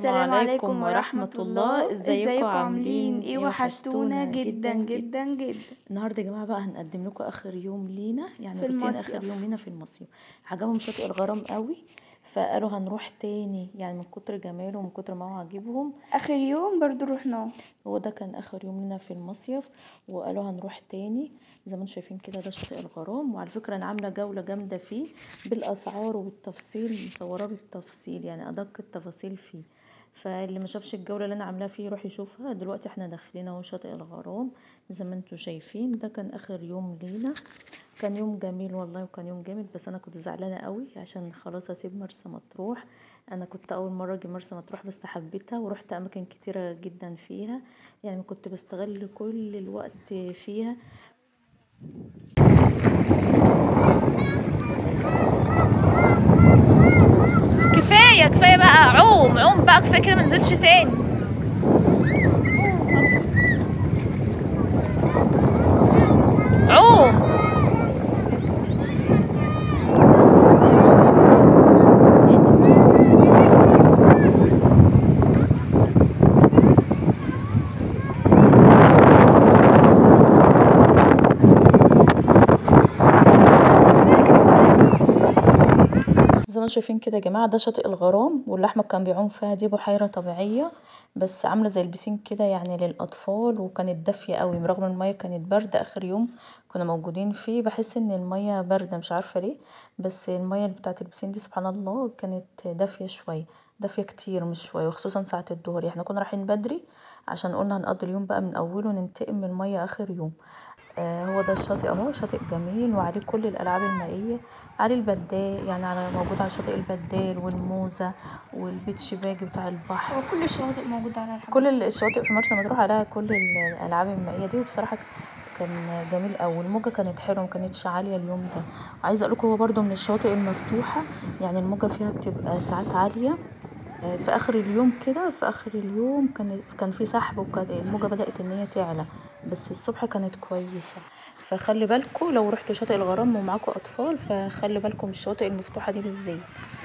السلام عليكم ورحمة الله. ازيكم عاملين ايه؟ وحشتونا جدا جدا جدا. النهارده يا جماعه بقى هنقدم لكم اخر يوم لينا، يعني في روتين المصيف. اخر يوم لينا في المصيف. عجبهم شاطئ الغرام قوي، فقالوا هنروح تاني، يعني من كتر جماله ومن كتر ما هو عاجبهم. اخر يوم برضو رحنا، هو ده كان اخر يوم لنا في المصيف، وقالوا هنروح تاني. زي ما انتم شايفين كده ده شاطئ الغرام، وعلى فكره انا عامله جوله جامده فيه بالاسعار وبالتفصيل، مصوراه بالتفصيل يعني ادق التفاصيل فيه. فاللي ما شافش الجوله اللي انا عاملاها فيه يروح يشوفها. دلوقتي احنا داخلين اهو شاطئ الغرام زي ما انتم شايفين. ده كان اخر يوم لينا، كان يوم جميل والله وكان يوم جامد. بس انا كنت زعلانه قوي عشان خلاص هسيب مرسى مطروح. انا كنت اول مره اجي مرسى مطروح بس حبيتها ورحت اماكن كتيره جدا فيها، يعني كنت بستغل كل الوقت فيها. كفايه كفايه بقى، عوم عوم بقى، كفايه كده منزلش تاني. عوم. زي ما انتم شايفين كده يا جماعه ده شاطئ الغرام، واللي احمد كان بيعوم فيها دي بحيره طبيعيه بس عامله زي البسين كده يعني للاطفال، وكانت دافيه قوي رغم الميه كانت بارده. اخر يوم كنا موجودين فيه بحس ان الميه بارده مش عارفه ليه، بس الميه بتاعه البسين دي سبحان الله كانت دافيه شويه، دافيه كتير مش شويه، وخصوصا ساعه الظهر. احنا كنا رايحين بدري عشان قلنا هنقضي اليوم بقى من اوله ننتقم من الميه اخر يوم. هو ده الشاطئ اهو، شاطئ جميل وعليه كل الالعاب المائيه، عليه البدال يعني موجود على شاطئ البدال والموزه والبيتش باجي بتاع البحر. هو كل الشواطئ موجودة على الحاجات كل الشواطئ في مرسى مطروح عليها كل الالعاب المائيه دي، وبصراحه كان جميل قوي. الموجه كانت حلوه ما كانتش عاليه اليوم ده. وعايزه اقول لكم هو برده من الشواطئ المفتوحه، يعني الموجه فيها بتبقى ساعات عاليه. في اخر اليوم كده، في اخر اليوم كان في سحب وكانت الموجه بدات ان هي تعلى، بس الصبح كانت كويسه. فخلي بالكم لو رحتوا شاطئ الغرام ومعاكم اطفال، فخلي بالكم الشواطئ المفتوحه دي بالذات،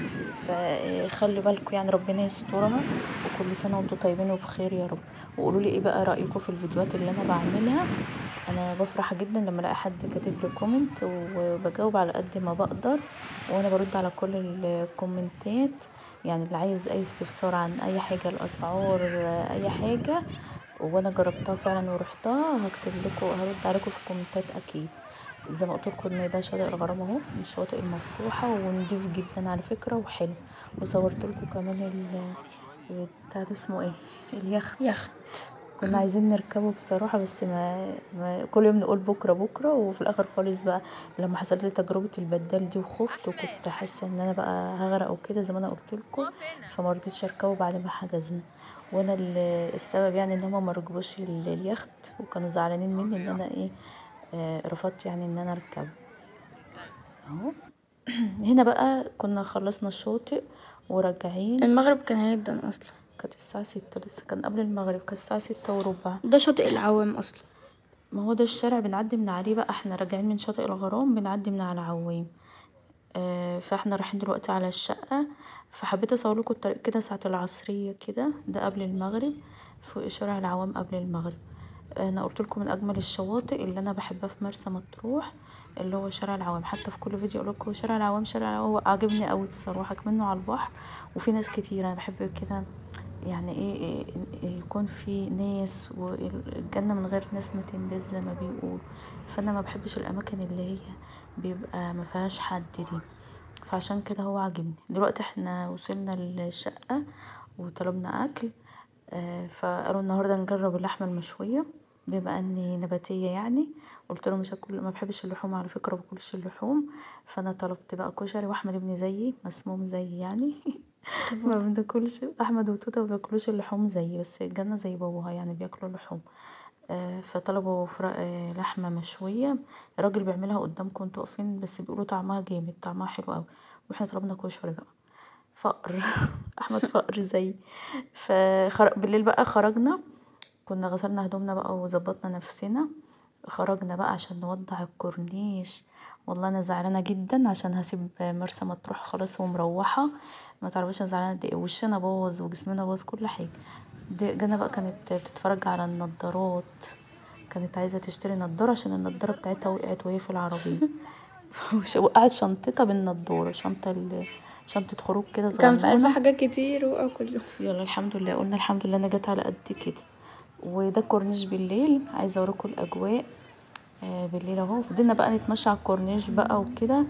فخلي بالكم يعني ربنا يسترها. وكل سنه وانتم طيبين وبخير يا رب. وقولوا لي ايه بقى رايكم في الفيديوهات اللي انا بعملها. انا بفرح جدا لما الاقي حد كاتب لي كومنت، وبجاوب على قد ما بقدر، وانا برد على كل الكومنتات. يعني اللي عايز اي استفسار عن اي حاجه، الاسعار، اي حاجه وانا جربتها فعلا ورحتها، هكتب لكم هرد عليكم في الكومنتات اكيد. زي ما قلت لكم ان ده شاطئ الغرام اهو من الشواطئ المفتوحه ونضيف جدا على فكره وحلو. وصورت لكم كمان بتاع ده اسمه ايه، اليخت. كنا عايزين نركبه بصراحة، بس ما كل يوم نقول بكرة بكرة، وفي الآخر خالص بقى لما حصلت لي تجربة البدال دي وخفت وكنت حاسة ان انا بقى هغرق وكده زي ما انا قلت لكم، فما رضيتش اركبه بعد ما حجزنا. وانا السبب يعني ان هما ما ركبوش اليخت، وكانوا زعلانين مني ان انا ايه رفضت يعني ان انا اركبه اهو. هنا بقى كنا خلصنا الشاطئ وراجعين. المغرب كان هيدا اصلا، كانت الساعة 6 لسه، كان قبل المغرب، كانت الساعة 6:15. ده شاطئ العوام اصلا. ما هو ده الشارع بنعدي من عليه بقى، احنا راجعين من شاطئ الغرام بنعدي من على عوام. فاحنا رايحين دلوقتي على الشقة. فحبيت اصور لكم الطريق كده ساعة العصرية كده، ده قبل المغرب، في شارع العوام قبل المغرب. انا قلت لكم من اجمل الشواطئ اللي انا بحبها في مرسى مطروح اللي هو شارع العوام. حتى في كل فيديو اقول لكم شارع العوام شارع العوام، هو عاجبني قوي بصراحه كمنه على البحر، وفي ناس كتير. انا بحب كده يعني إيه يكون في ناس، والجنه من غير ناس ما تندس زي ما بيقول. فانا ما بحبش الاماكن اللي هي بيبقى ما فيهاش حد دي، فعشان كده هو عاجبني. دلوقتي احنا وصلنا للشقه وطلبنا اكل. فقالوا النهارده نجرب اللحمه المشويه بما اني نباتيه يعني. قلت له مش هاكل، ما بحبش اللحوم على فكره، ما باكلش اللحوم. فانا طلبت بقى كشري، واحمد ابني زيي مسموم زيي يعني ما بناكلش، احمد وتوته ما بياكلوش اللحوم زيي، بس الجنه زي بابوها يعني بياكلوا اللحوم. فطلبوا لحمه مشويه، الراجل بيعملها قدامكم انتوا واقفين، بس بيقولوا طعمها جامد، طعمها حلو قوي. واحنا طلبنا كشري بقى، فقر احمد فقر زي. بالليل بقى خرجنا، كنا غسلنا هدومنا بقى وظبطنا نفسنا، خرجنا بقى عشان نوضع الكورنيش. والله انا زعلانه جدا عشان هسيب مرسى مطروح خلاص ومروحه. ما تعرفيش انا زعلانه قد ايه. وشنا باظ وجسمنا باظ كل حاجه. جانا بقى كانت بتتفرج على النضارات، كانت عايزه تشتري نضاره عشان النضاره بتاعتها وقعت وهي في العربيه. وقعت شنطتها بالنضاره، شنطه خروج كده كان في قلبها صغننه. حاجات كتير وقعوا كلهم. يلا الحمد لله، قلنا الحمد لله انا جت على قد كده. وده كورنيش بالليل، عايزه اوريكم الاجواء بالليل اهو. فضلنا بقى نتمشى على الكورنيش بقى وكده.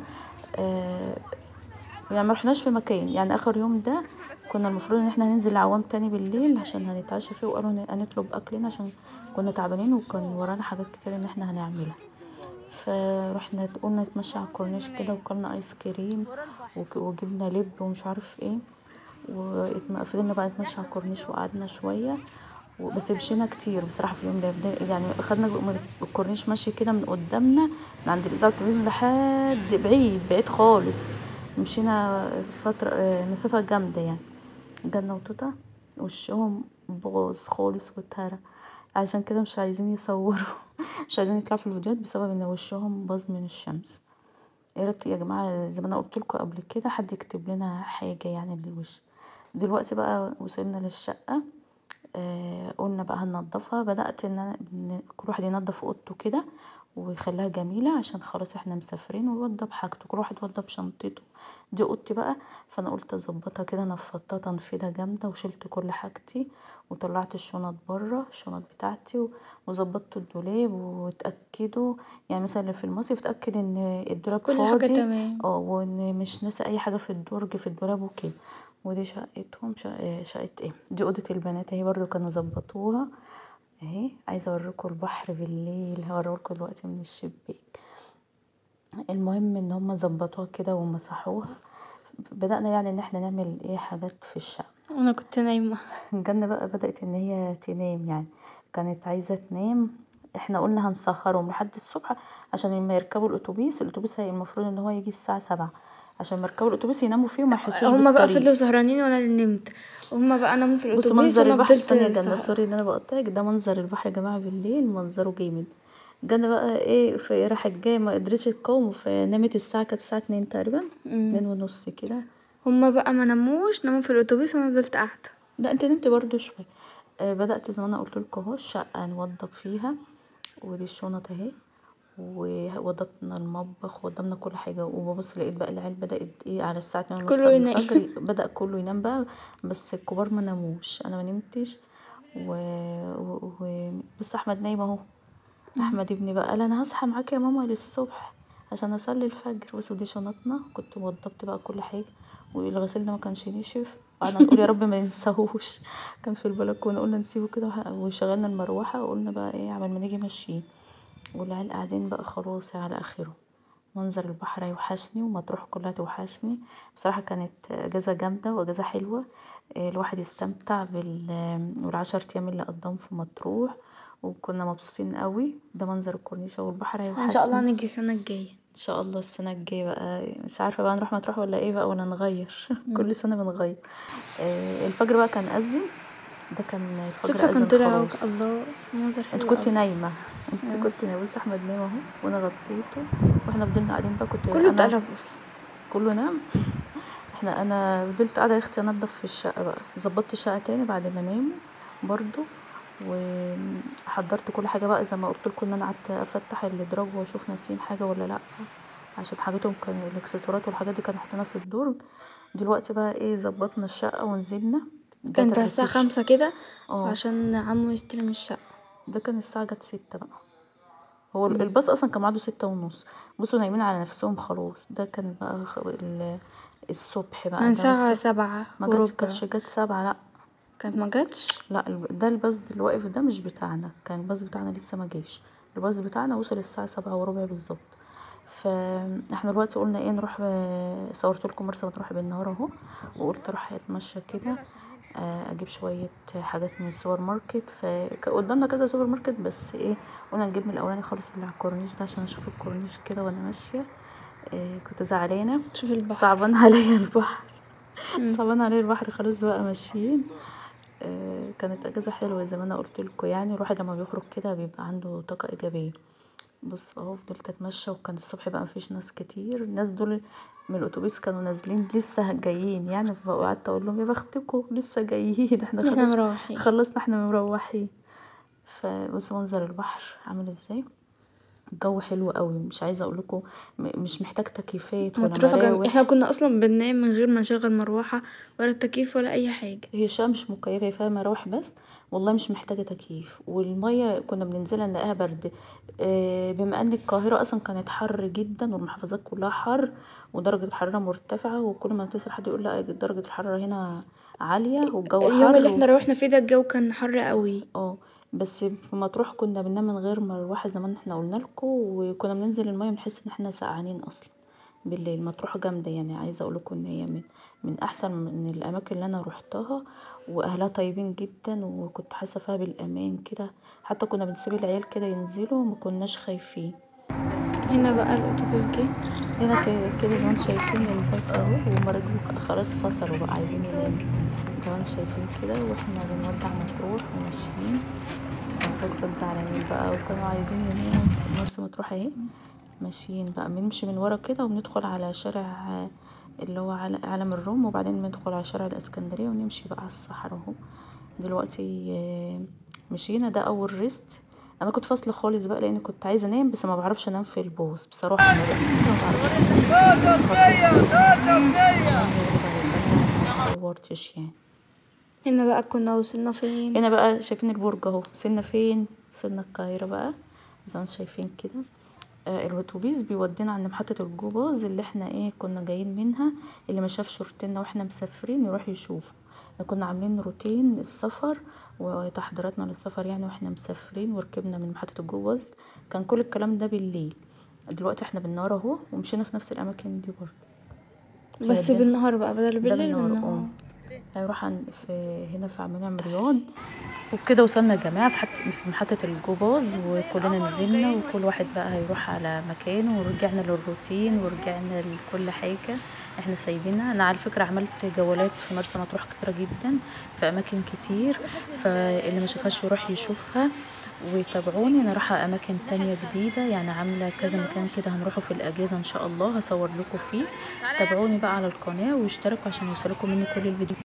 يعني ما رحناش في مكان، يعني اخر يوم ده كنا المفروض ان احنا هننزل العوام تاني بالليل عشان هنتعشى فيه، وقالوا هنطلب اكلنا عشان كنا تعبانين وكان ورانا حاجات كتير ان احنا هنعملها. فرحنا قلنا نتمشى على الكورنيش كده، وكلنا ايس كريم وجبنا لب ومش عارف ايه. وفضلنا بقى نتمشى على الكورنيش وقعدنا شويه. بس مشينا كتير بصراحه في اليوم ده. يعني اخدنا الكورنيش ماشي كده من قدامنا من عند الاذاعه والتلفزيون لحد بعيد بعيد خالص. مشينا فتره مسافه جامده يعني. جنة وتوتا وشهم باظ خالص واتهرى، عشان كده مش عايزين يصوروا. مش عايزين يطلعوا في الفيديوهات بسبب ان وشهم باظ من الشمس. يا ريت يا جماعه زي ما انا قلت لكم قبل كده حد يكتب لنا حاجه يعني للوش. دلوقتي بقى وصلنا للشقه. قلنا بقى هننضفها. بدأت كل واحد ينضف اوضته كده ويخليها جميلة عشان خلاص احنا مسافرين، ويوضب حاجته، كل واحد يوضب شنطته. دي اوضتي بقى، فانا قلت اظبطها كده، نفضتها تنفيضة جامدة وشلت كل حاجتي وطلعت الشنط بره، الشنط بتاعتي، وظبطت الدولاب. واتأكدوا يعني مثلا اللي في المصيف اتأكد ان الدولاب كل حاجة فاضي، تمام. وان مش ناسي اي حاجة في الدرج في الدولاب وكده. ودي شقتهم، شقة ايه دي، اوضة البنات اهي برضو كانوا ظبطوها اهي. عايزه اوريكم البحر بالليل، هوريكم دلوقتي من الشباك. المهم ان هم ظبطوها كده ومسحوها. بدأنا يعني ان احنا نعمل ايه حاجات في الشقه. انا كنت نايمة. جنة بقى بدأت ان هي تنام، يعني كانت عايزه تنام. احنا قلنا هنسهرهم لحد الصبح عشان لما يركبوا الاتوبيس هي المفروض ان هو يجي الساعه 7، عشان لما يركبوا الاتوبيس يناموا فيه وما يحسوش هما بقى بالطريق. فضلوا سهرانين وانا اللي نمت. هما بقى ناموا في بصوا الاتوبيس منظر وانا البحر، فضلت ثانية جنة سهرة. سوري ان انا بقطعك، ده منظر البحر يا جماعة بالليل، منظره جامد. جنة بقى ايه، في راحت جاية ما قدرتش تقاوم، فنامت الساعة كانت الساعة 2 تقريبا، 2:30 كده. هما بقى ما ناموش، ناموا في الاتوبيس وانا فضلت قاعدة. لا انت نمت برضو شوية. بدأت زي ما انا قلت لكم اهو الشقة نوضب فيها. ودي الشنط اهي، ووضبنا المطبخ ووضبنا كل حاجة. وببص لقيت بقى العيال بدأت ايه على الساعة 2:30 كله قبل ينام. الفجر، بدأ كله ينام بقى. بس الكبار ما ناموش، انا ما نمتش. بص احمد نايم اهو. احمد ابني بقى قال انا هصحى معاك يا ماما للصبح عشان اصلي الفجر. بس ودي شنطنا، كنت وضبت بقى كل حاجه. والغسيل ده ما كانش نشف، قعدنا نقول يا رب ما ننساهوش. كان في البلكونه، قلنا نسيبه كده وشغلنا المروحه، وقلنا بقى ايه عمل ما نيجي ماشيين. والعيال قاعدين بقى خلاص على اخره. منظر البحر يوحشني ومطروح كلها توحشني. بصراحة كانت اجازة جامدة واجازة حلوة. الواحد يستمتع والعشر ايام اللي قضاهم في مطروح، وكنا مبسوطين قوي. ده منظر الكورنيش والبحر ان شاء الله هيوحشني. نيجي السنة الجاية. ان شاء الله السنة الجاية بقى، مش عارفة بقى نروح مطروح ولا ايه بقى، ولا نغير. كل سنة بنغير. الفجر بقى كان أذن. ده كان الصبح الفجر كان أذن طلع خلاص. الله منظر انت حلو كنت قوي. نايمة، انت كنت نايمة. بص احمد نايم اهو وانا غطيته، واحنا فضلنا قاعدين بقى. كنت كله انا اتقلب اصلا. كله نام. انا فضلت قاعده يا اختي انضف في الشقه بقى. ظبطت الشقه تاني بعد ما ناموا برضو. وحضرت كل حاجه بقى زي ما قلت لكم ان انا قعدت افتح الادراج واشوف ناسيين حاجه ولا لا، عشان حاجتهم كان الاكسسوارات والحاجات دي كانوا حاطينها في الدرج. دلوقتي بقى ايه ظبطنا الشقه ونزلنا. ده كانت على الساعة الريسبشن. 5 كده اه عشان عمو يستلم الشقة. ده كان الساعه جت 6 بقى. هو الباص اصلا كان ميعاده 6:30. بصوا نايمين على نفسهم خلاص. ده كان بقى الصبح بقى، من ده الساعة الصبح. 7 ما وربع. كانتش جت 7 لا. كانت ما جاتش. لا ده الباص اللي واقف ده مش بتاعنا، كان الباص بتاعنا لسه ما جاش. الباص بتاعنا وصل الساعة 7:15 بالظبط. فاحنا دلوقتي قلنا ايه نروح. صورت لكم مرسى مطروح بالنهار اهو، وقلت اروح اتمشى كده. اجيب شويه حاجات من السوبر ماركت. فقدامنا كذا سوبر ماركت، بس ايه قلنا نجيب من الاولاني خالص اللي على الكورنيش ده عشان اشوف الكورنيش كده وانا ماشيه. كنت زعلانه، شوف البحر. صعبان عليا البحر. صعبان عليا البحر خلاص بقى ماشيين. كانت اجازه حلوه زي ما انا قلت لكم. يعني الواحد لما بيخرج كده بيبقى عنده طاقه ايجابيه. بص اهو فضلت اتمشى، وكان الصبح بقى مفيش ناس كتير. الناس دول من الاتوبيس كانوا نازلين لسه جايين يعني، فقعدت اقول لهم يا بختكم لسه جايين احنا احنا خلاص مروحين. خلصنا احنا مروحين. فبص منظر البحر عامل ازاي، الجو حلو قوي، مش عايزه اقول لكم مش محتاج تكييفات ولا مطروح احنا مراوح. كنا اصلا بننام من غير ما نشغل مروحة ولا تكييف ولا اي حاجة. هي شقة مش مكيفة، هي فيها مراوح بس، والله مش محتاجة تكييف. والمية كنا بننزلها نلاقيها برد. بما ان القاهرة اصلا كانت حر جدا والمحافظات كلها حر ودرجة الحرارة مرتفعة، وكل ما تسأل حد يقول لا درجة الحرارة هنا عالية والجو اليوم اللي حر احنا روحنا فيه ده الجو كان حر قوي. بس في مطروح كنا بننام من غير مروحة زي ما احنا قلنا لكم، وكنا بننزل المية بنحس ان احنا سقعانين اصلا بالليل. مطروح جامدة يعني، عايزة اقول لكم ان هي من احسن من الاماكن اللي انا روحتها، واهلها طيبين جدا، وكنت حاسة فيها بالامان كده. حتى كنا بنسيب العيال كده ينزلوا ما كناش خايفين. هنا بقى الاتوبيس جه. هنا كده زي ما انتم شايفين الباص اهو، وهما رجلوا خلاص فصلوا بقى عايزين يناموا زي ما انتم شايفين كده، واحنا بنودع مطروح وماشيين. زي ما قلت لكم زعلانين بقى وكانوا عايزين يناموا. مرسى مطروح اهي، ماشيين بقى بنمشي من ورا كده وبندخل على شارع اللي هو علم الروم، وبعدين بندخل على شارع الاسكندرية ونمشي بقى على الصحراء اهو. دلوقتي مشينا، ده اول ريست. انا كنت فاصله خالص بقى لان كنت عايزه انام، بس ما بعرفش انام في البوس بصراحه، ما بعرفش ما صورتش يعني. هنا بقى كنا وصلنا فين؟ هنا بقى شايفين البرج اهو، وصلنا فين؟ وصلنا القاهره بقى زي ما انتم شايفين كده. الاتوبيس بيودينا عند محطه الجوباز اللي احنا كنا جايين منها. اللي ما شافش روتيننا واحنا مسافرين يروح يشوفه. كنا عاملين روتين السفر وتحضيراتنا للسفر يعني واحنا مسافرين، وركبنا من محطه الجوباز. كان كل الكلام ده بالليل. دلوقتي احنا بالنهار اهو، ومشينا في نفس الاماكن دي برضه، بس بالنهار بقى بدل ده بالليل بالنهار. هنروح هنا في عم نعمل رياض وبكده. وصلنا يا جماعه في محطه الجوباز، وكلنا نزلنا وكل واحد بقى هيروح على مكانه، ورجعنا للروتين ورجعنا لكل حاجه احنا سايبينها. انا على فكره عملت جولات في مرسى مطروح كتيره جدا في اماكن كتير، فاللي ما شافهاش يروح يشوفها ويتابعوني. انا رايحه اماكن تانية جديده يعني، عامله كذا مكان كده هنروحه في الاجازه ان شاء الله، هصور لكم فيه. تابعوني بقى على القناه واشتركوا عشان يوصلكم مني كل الفيديو.